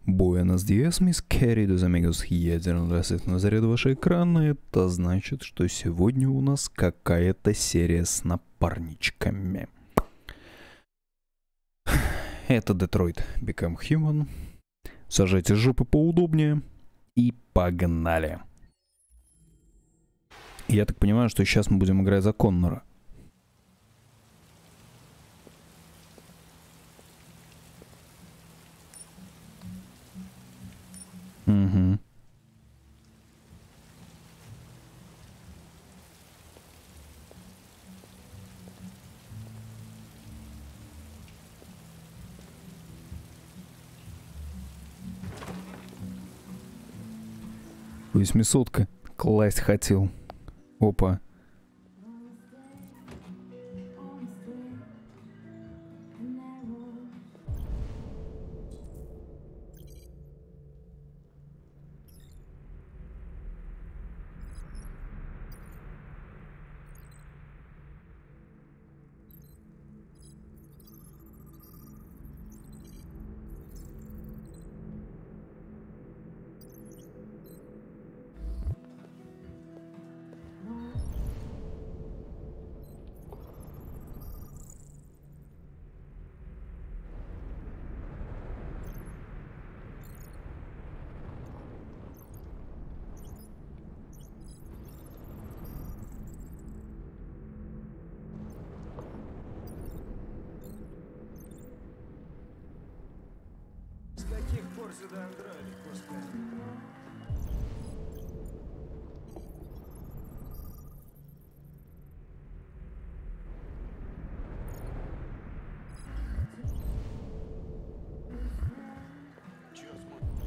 Буэнос диас, мисс Queridos amigos, ядерный рассветный заряд вашего экрана. Это значит, что сегодня у нас какая-то серия с напарничками. Это Detroit Become Human. Сажайте жопы поудобнее и погнали. Я так понимаю, что сейчас мы будем играть за Коннора. Угу. Восьмисотка. Класть хотел. Опа. С каких пор сюда андроиды пускают? Чё смотришь?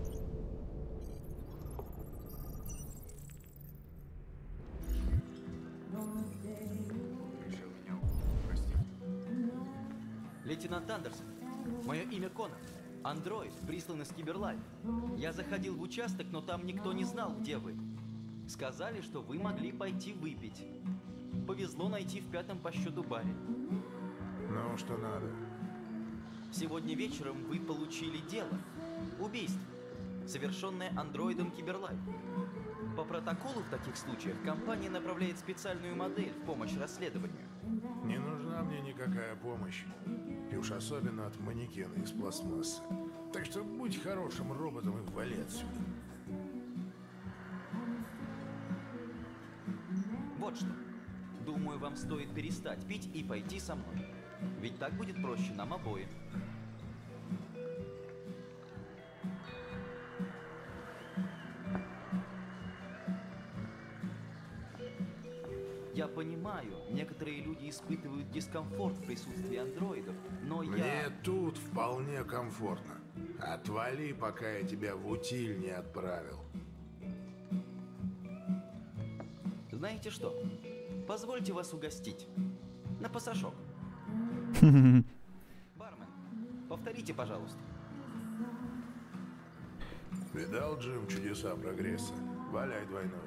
Решил меня простить. Лейтенант Андерсон, мое имя Коннор. Андроид, прислан из Киберлайф. Я заходил в участок, но там никто не знал, где вы. Сказали, что вы могли пойти выпить. Повезло найти в 5-м по счету баре. Ну, что надо. Сегодня вечером вы получили дело. Убийство, совершенное андроидом Киберлайф. По протоколу в таких случаях компания направляет специальную модель в помощь расследованию. Не нужна мне никакая помощь. И уж особенно от манекена из пластмассы. Так что будь хорошим роботом и вали отсюда. Вот что. Думаю, вам стоит перестать пить и пойти со мной. Ведь так будет проще нам обоим. Я понимаю, некоторые люди испытывают дискомфорт в присутствии андроидов, но Мне тут вполне комфортно. Отвали, пока я тебя в утиль не отправил. Знаете что? Позвольте вас угостить. На пасашок. Бармен, повторите, пожалуйста. Видал, Джим, чудеса прогресса? Валяй двойную.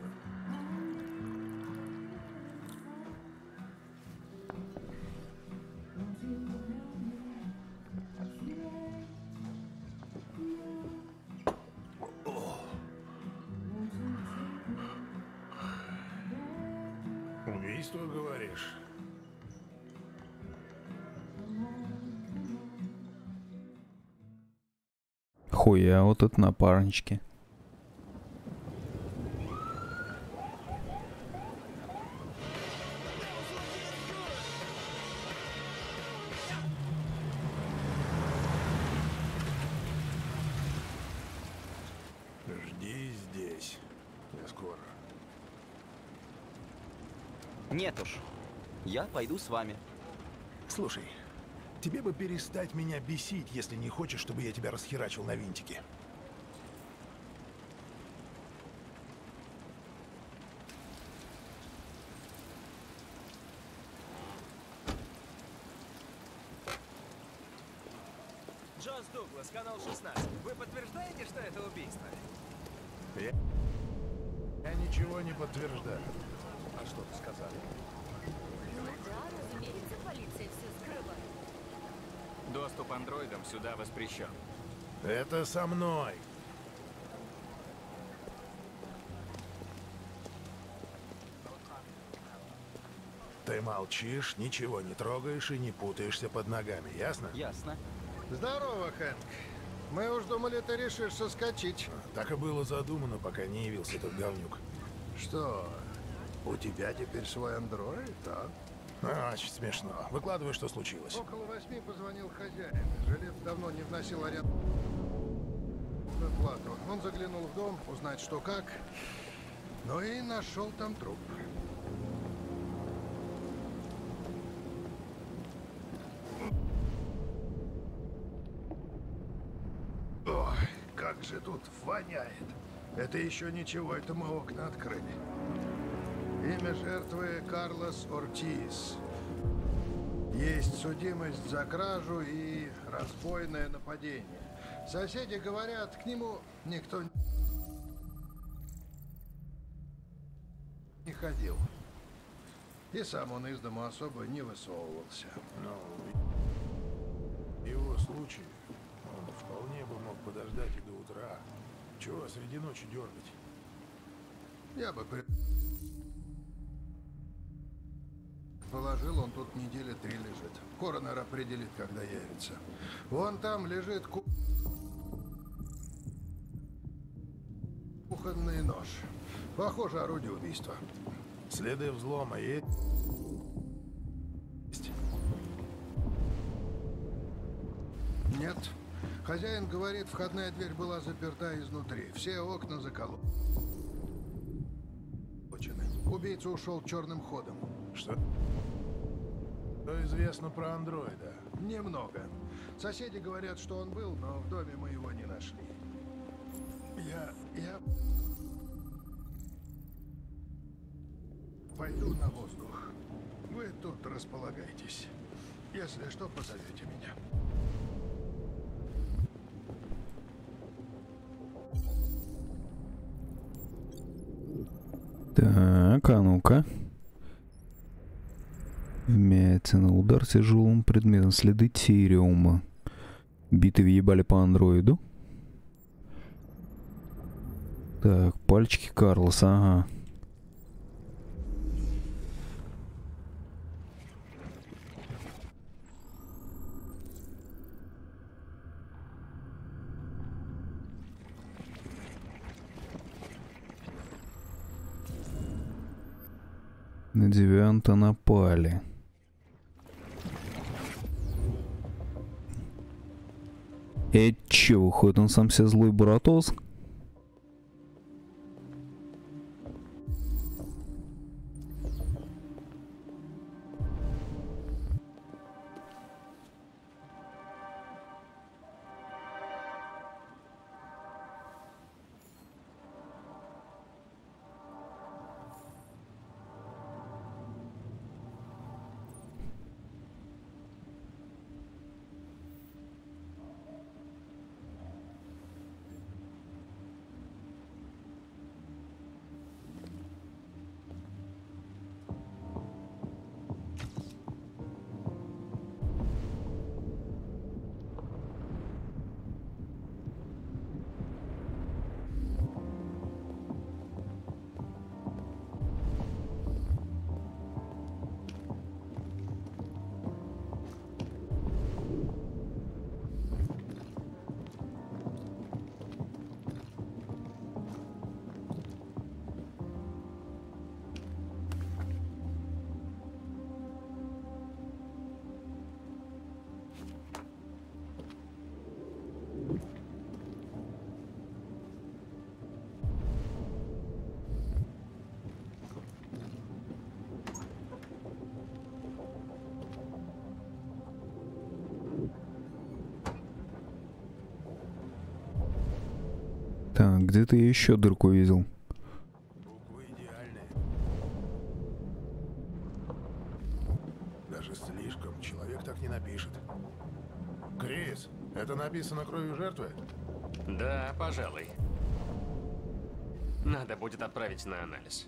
Убийство, говоришь? Хуя, вот это напарнички. Жди здесь. Я скоро. Нет уж. Я пойду с вами. Слушай, тебе бы перестать меня бесить, если не хочешь, чтобы я тебя расхерачил на винтики. Джонс Дуглас, канал 16. Вы подтверждаете, что это убийство? Я ничего не подтверждаю. А что ты сказал? Ну да, разумеется, полиция все скрывает. Доступ андроидам сюда воспрещен. Это со мной. Ты молчишь, ничего не трогаешь и не путаешься под ногами, ясно? Ясно. Здорово, Хэнк. Мы уж думали, ты решишь соскочить. Так и было задумано, пока не явился этот говнюк. Что, у тебя теперь свой андроид, а? Очень смешно. Выкладывай, что случилось. Около 8 позвонил хозяин. Жилец давно не вносил арендную плату. Он заглянул в дом, узнать, что как. Ну и нашел там труп. Ой, как же тут воняет. Это еще ничего, это мы окна открыли. Имя жертвы Карлос Ортис. Есть судимость за кражу и разбойное нападение. Соседи говорят, к нему никто не ходил. И сам он из дома особо не высовывался. Ну, в его случае он вполне бы мог подождать и до утра. Чего среди ночи дергать? Я бы предположил, он тут недели 3 лежит. Коронер определит, когда явится. Вон там лежит кухонный нож. Похоже, орудие убийства. Следы взлома есть? Нет. Хозяин говорит, входная дверь была заперта изнутри. Все окна заколочены. Убийца ушел черным ходом. Что известно про андроида? Немного. Соседи говорят, что он был, но в доме мы его не нашли. Я пойду на воздух. Вы тут располагайтесь. Если что, позовете меня. Так, а ну-ка. Вмятина. Удар тяжелым предметом. Следы тириума. Биты въебали по андроиду. Так, пальчики Карлоса, ага. На девианта напали. Чё, выходит, он сам себе злой Буратос? Так, где-то я еще дырку видел. Буквы идеальные. Даже слишком. Человек так не напишет. Крис, это написано кровью жертвы? Да, пожалуй. Надо будет отправить на анализ.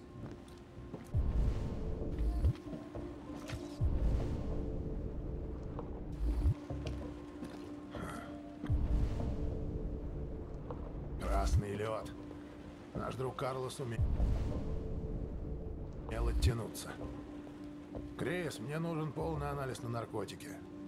Красный лед. Наш друг Карлос умел оттянуться. Крейс, мне нужен полный анализ на наркотики.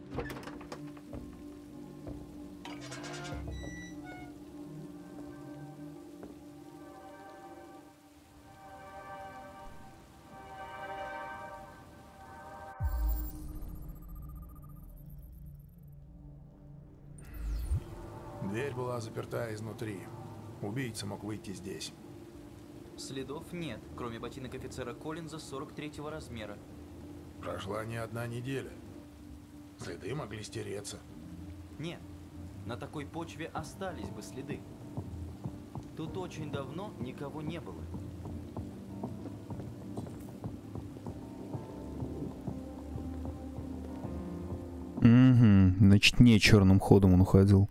Дверь была заперта изнутри. Убийца мог выйти здесь. Следов нет, кроме ботинок офицера Коллинза 43-го размера. Прошла не одна неделя. Следы могли стереться. Нет, на такой почве остались бы следы. Тут очень давно никого не было. Угу. Значит, не черным ходом он уходил.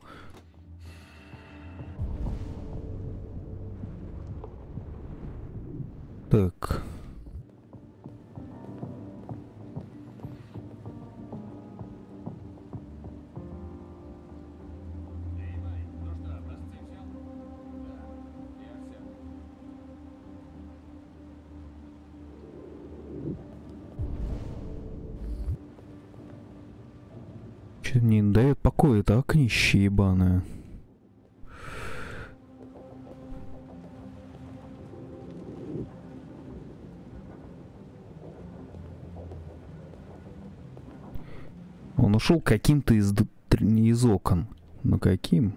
Так. Чё не дает покоя, это окнище ебаное. Он ушел каким-то из окон. Но каким?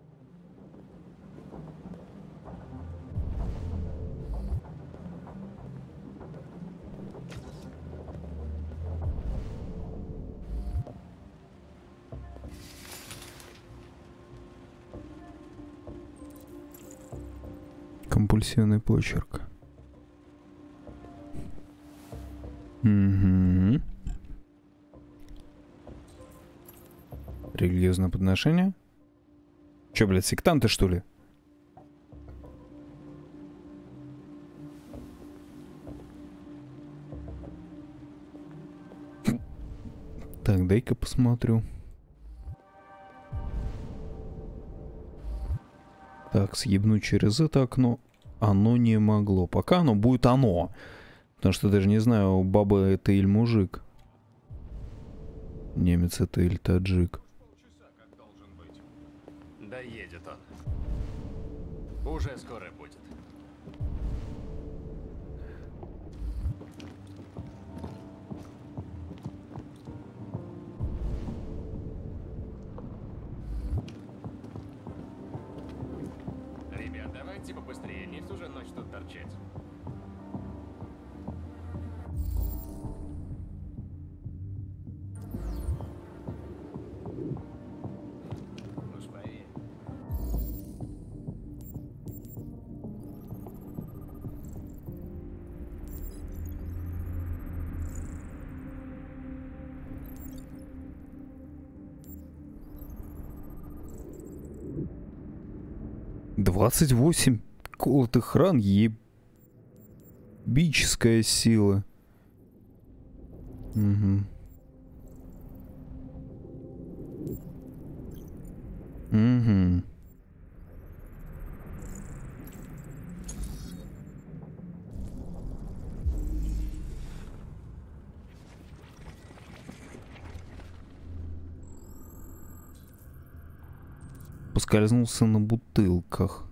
Компульсивный почерк. Угу. Религиозное подношение? Чё, блядь, сектанты, что ли? Так, дай-ка посмотрю. Так, съебнуть через это окно оно не могло. Пока оно будет оно. Потому что даже не знаю, баба это или мужик. Немец это или таджик. Да едет он. Уже скоро будет. Ребят, давайте побыстрее, не всю же ночь тут торчать. Уж поверь. Двадцать 28 колотых ран, ебическая сила. Угу. Угу. Поскользнулся на бутылках.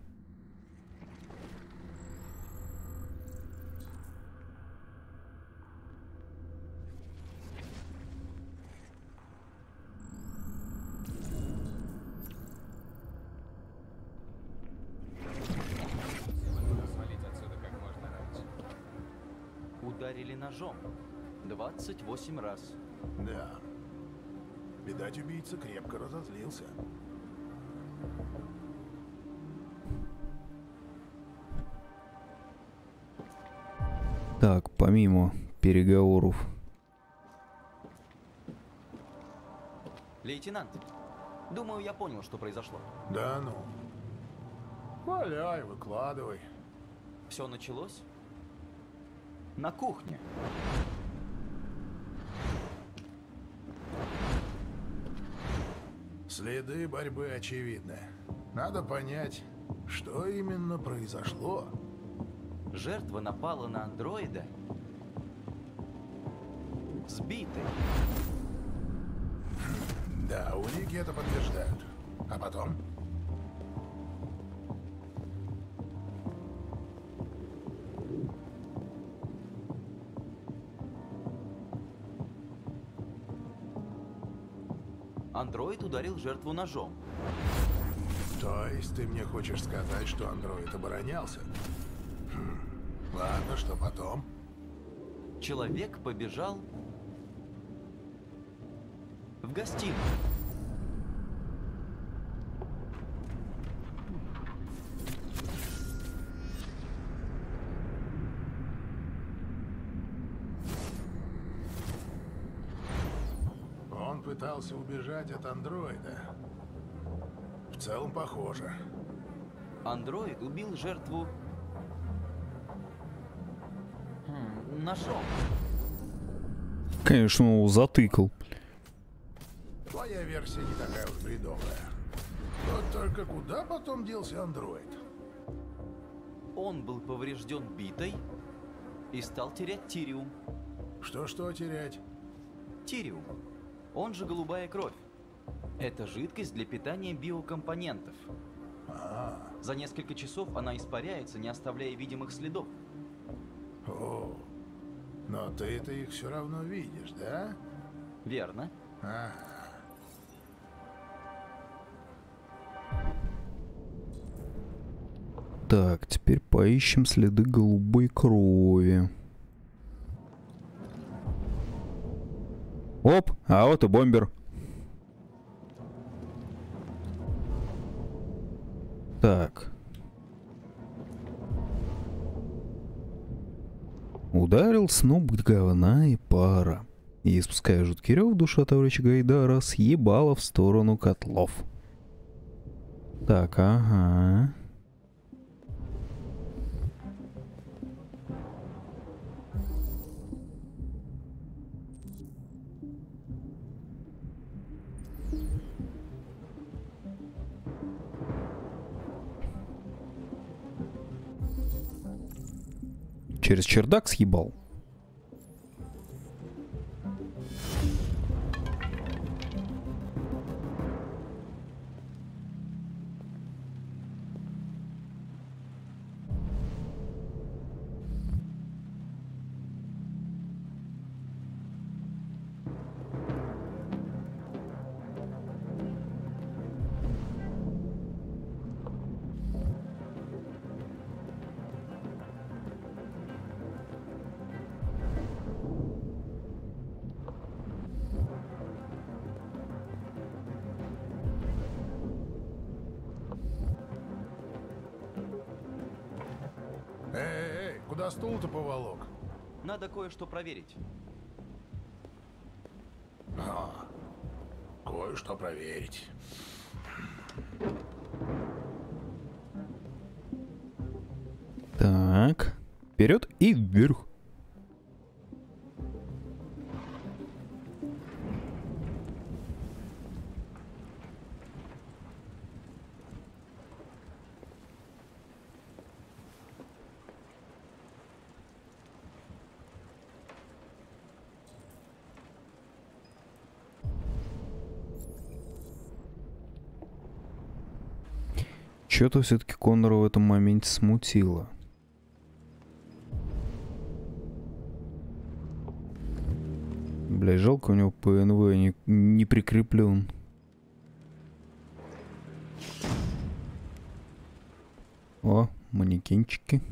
Свалить отсюда как можно раньше. Ударили ножом. 28 раз. Да. Видать, убийца крепко разозлился. Так, помимо переговоров. Лейтенант, думаю, я понял, что произошло. Да ну. Валяй, выкладывай. Все началось на кухне. Следы борьбы очевидны. Надо понять, Что именно произошло? Жертва напала на андроида. Сбитый. Да, улики это подтверждают. А потом? Андроид ударил жертву ножом. То есть ты мне хочешь сказать, что андроид оборонялся? Ладно, что потом? Человек побежал в гостиную. Он пытался убежать от андроида. В целом похоже. Андроид убил жертву ножом. Конечно, он его затыкал. Твоя версия не такая уж бредовая. Вот только куда потом делся андроид? Он был поврежден битой и стал терять тириум. Что терять? Тириум. Он же голубая кровь. Это жидкость для питания биокомпонентов. За несколько часов она испаряется, не оставляя видимых следов. О, но ты-то их все равно видишь, да? Верно. Ага. Так, теперь поищем следы голубой крови. Оп, а вот и бомбер. Так. Ударил сноб говна и пара. И, испуская жуткий рев, душа товарища Гайдара съебала в сторону котлов. Так, ага. Через чердак съебал. Эй, куда стул-то поволок? Надо кое-что проверить. Кое-что проверить. Так. Вперед и вверх. Что-то все-таки Коннора в этом моменте смутило. Бля, жалко, у него ПНВ не прикреплен. О, манекенчики.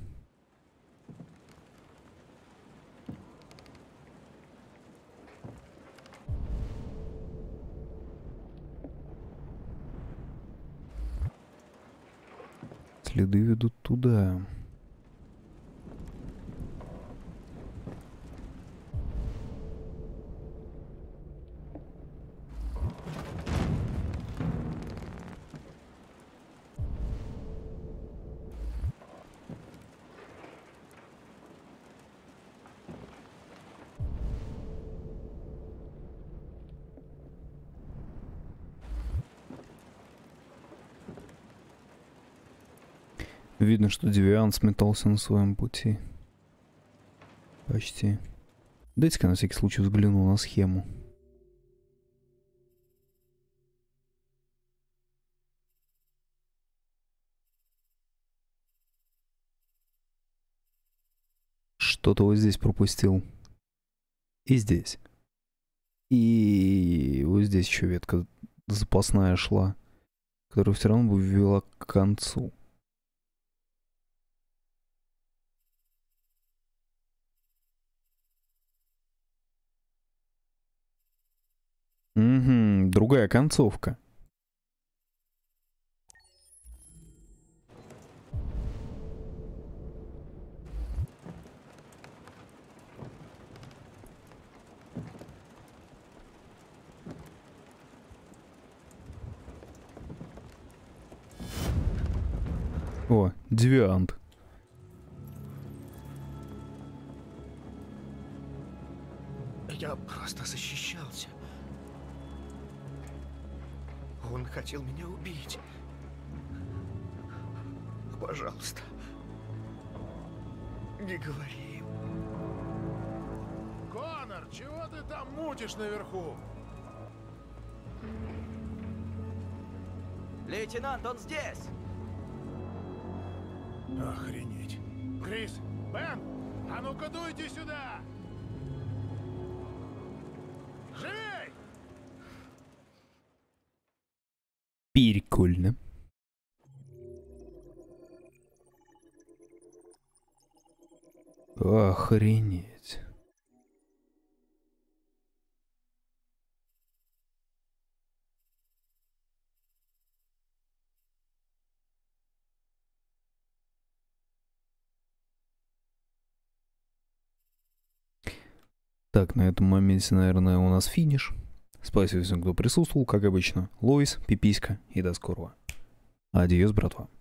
Следы ведут туда. Видно, что Девиант сметался на своем пути. Почти. Дайте-ка на всякий случай взгляну на схему. Что-то вот здесь пропустил. И здесь. И вот здесь еще ветка запасная шла, которая все равно бы ввела к концу. Угу, другая концовка. О, Девиант. Я просто защищался. Он хотел меня убить. Пожалуйста, не говори им. Конор, чего ты там мутишь наверху? Лейтенант, он здесь! Охренеть. Крис, Бен, а ну-ка дуйте сюда! Живей! Прикольно. Охренеть. Так, на этом моменте, наверное, у нас финиш. Спасибо всем, кто присутствовал, как обычно. Лоис, Пиписька и до скорого. Адьос, братва.